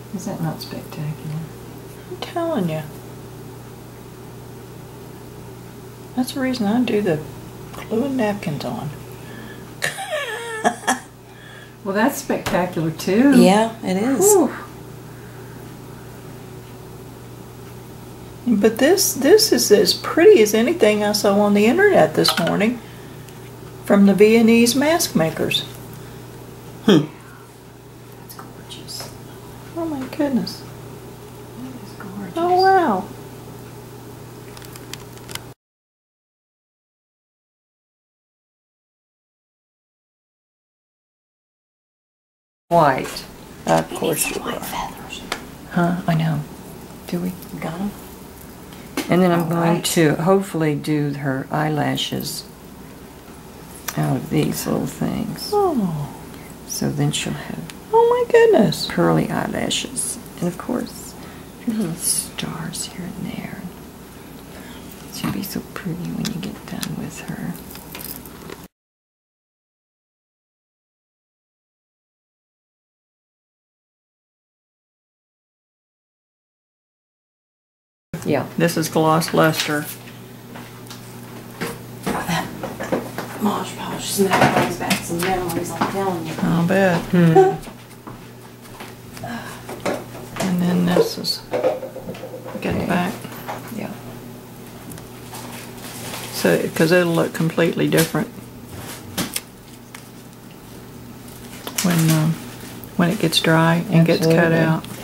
Is that not spectacular? I'm telling you. That's the reason I do the gluing napkins on. Well, that's spectacular too. Yeah, it is. Whew. But this is as pretty as anything I saw on the internet this morning from the Viennese mask makers. That's gorgeous. Oh my goodness. That is gorgeous. Oh wow. White. Of course you White are. feathers. Huh? I know. Do we? Got them? And then I'm going Right. to hopefully do her eyelashes out of these little things. Oh. So then she'll have, oh my goodness, curly eyelashes. And of course, little stars here and there. She'll be so pretty when you get done with her. Yeah. This is gloss luster. That Mosh Posh smell brings back some memories, I'm telling you. I'll bet. Hmm. And then this is, get it back. Yeah. So, because it'll look completely different when it gets dry and gets cut Absolutely. out.